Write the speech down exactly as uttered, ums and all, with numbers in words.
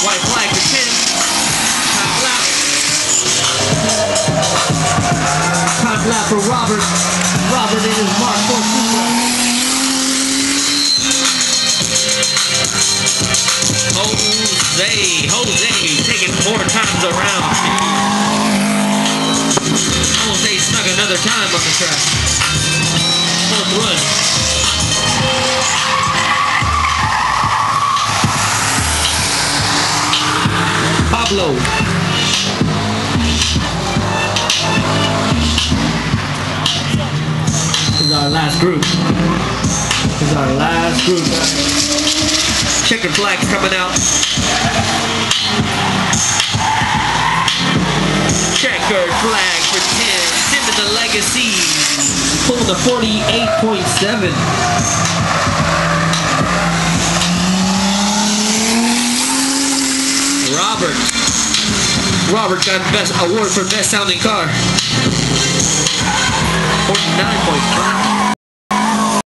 White flag for Tim. Top lap. Top lap for Robert. Robert in his Mark four Supra. Jose, Jose taking four times around. Jose snuck another time on the track. Fourth run. Pablo. This is our last group. This is our last group, guys. Checkered flags coming out. Checkered flag for Tim. Tim in the Legacy. Pulling the forty-eight point seven. Robert. Robert got best award for best sounding car. forty-nine point five.